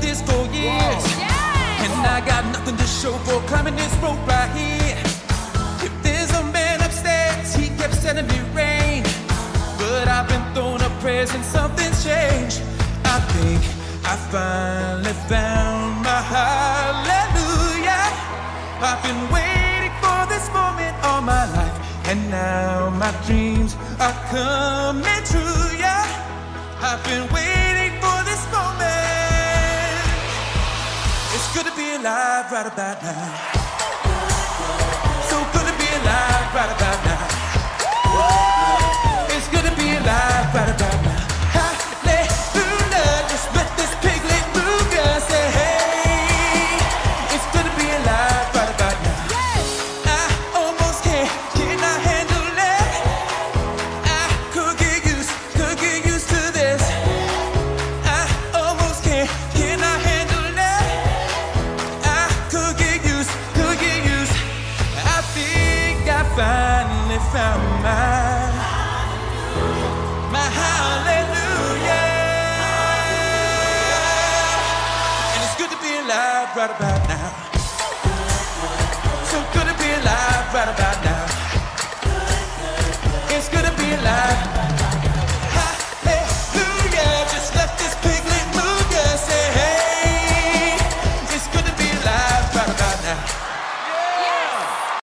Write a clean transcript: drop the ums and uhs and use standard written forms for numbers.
this for years. And I got nothing to show for climbing this rope right here. If there's a man upstairs, he kept sending me rain, but I've been throwing up prayers and something's changed. I think I finally found my hallelujah. I've been waiting for this moment all my life, and now my dreams are coming true, yeah. I've been waiting for this moment. It's good to be alive right about now. So good to be alive right about now. It's good to be alive right about now. Hallelujah, just let this piglet move ya. Say hey, it's good to be alive right about now. I almost cannot handle it. I could get used to this. I almost cannot handle it. I could get used. I think I finally found my hallelujah. And it's good to be alive right about